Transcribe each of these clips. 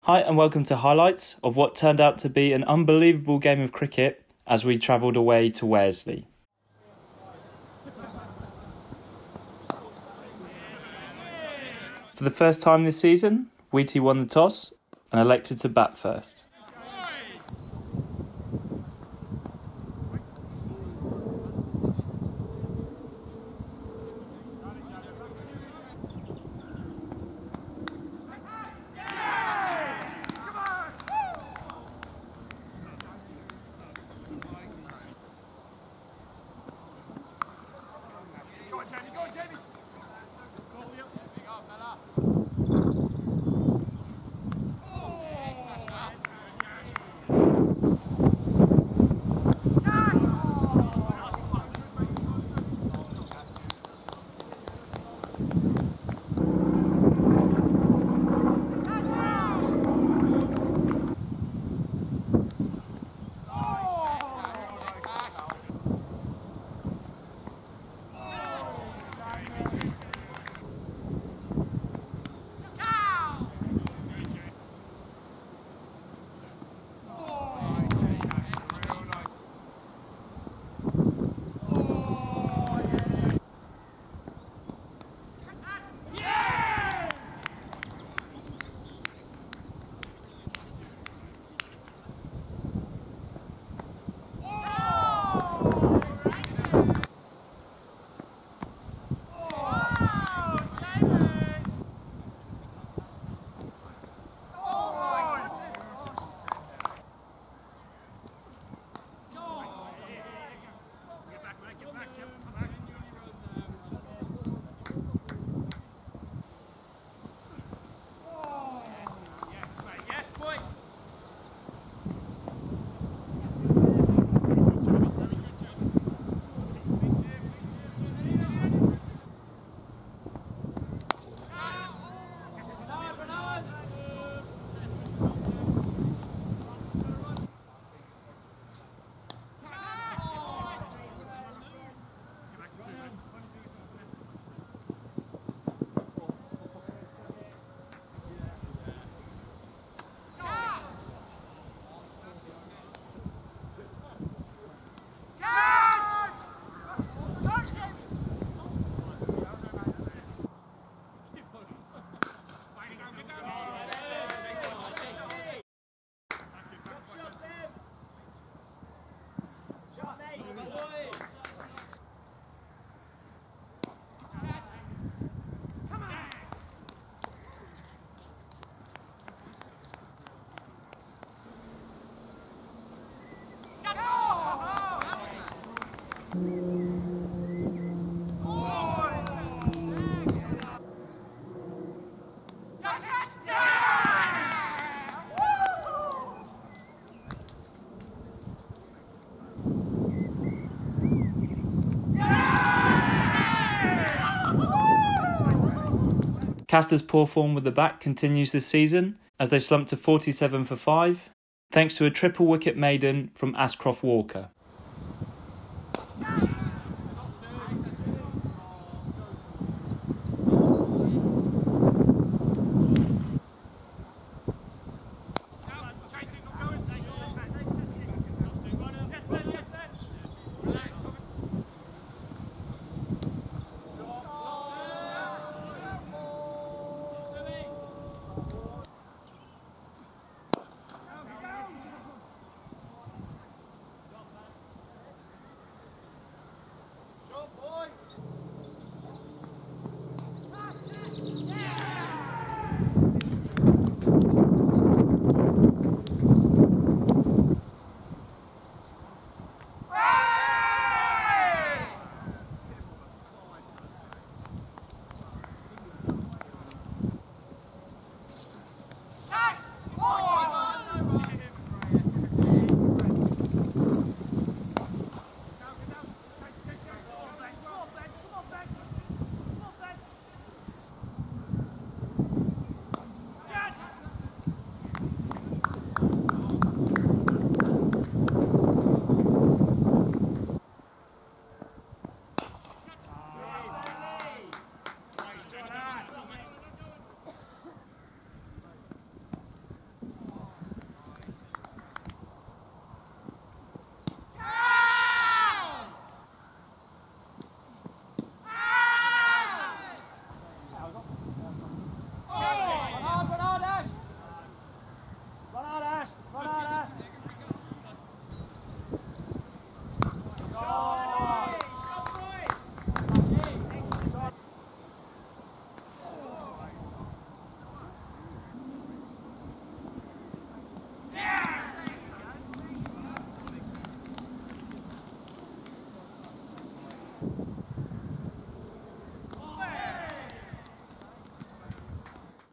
Hi and welcome to highlights of what turned out to be an unbelievable game of cricket as we travelled away to Worsley. For the first time this season, Wheaty won the toss and elected to bat first. Caster's poor form with the bat continues this season as they slumped to 47 for 5, thanks to a triple wicket maiden from Ashcroft Walker.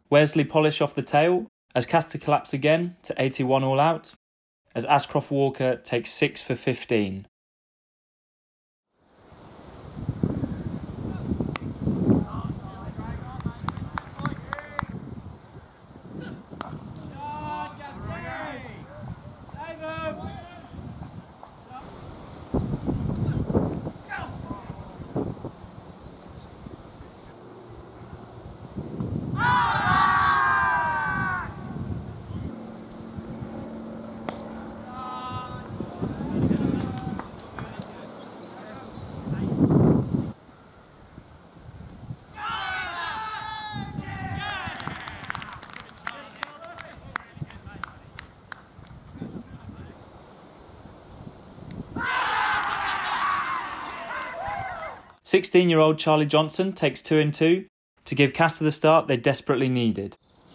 Wesley polish off the tail as Castor collapse again to 81 all out, as Ascroft Walker takes 6 for 15. "16-year-old Charlie Johnson takes 2 in 2 to give Castor the start they desperately needed.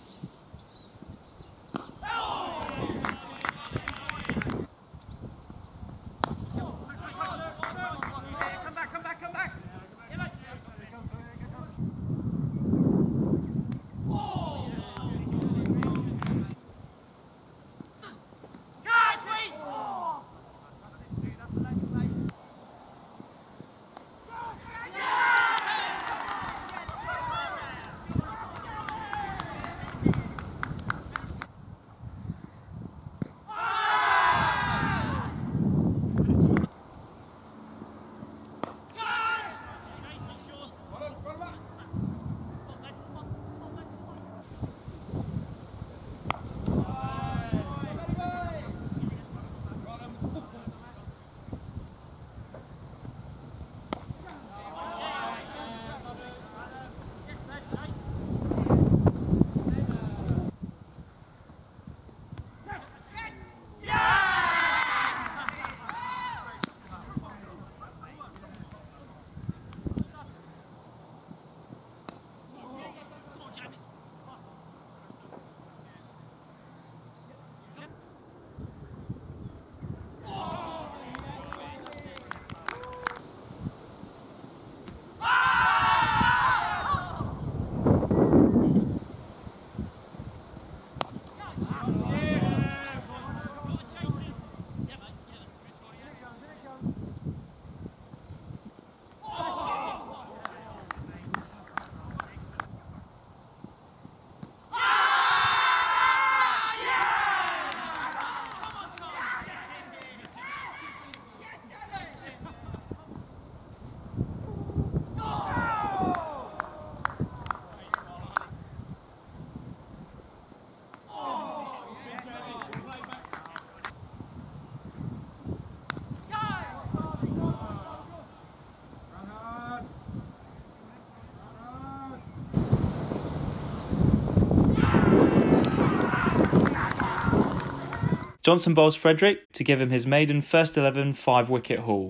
Johnson bowls Frederick to give him his maiden first 11 5-wicket haul.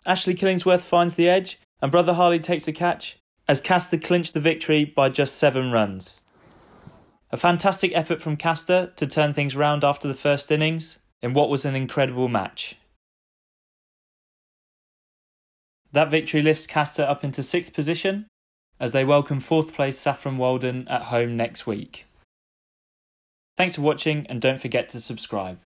Ashley Killingsworth finds the edge and Brother Harley takes the catch as Castor clinched the victory by just 7 runs. A fantastic effort from Castor to turn things round after the first innings in what was an incredible match. That victory lifts Castor up into 6th position as they welcome 4th place Saffron Walden at home next week. Thanks for watching and don't forget to subscribe.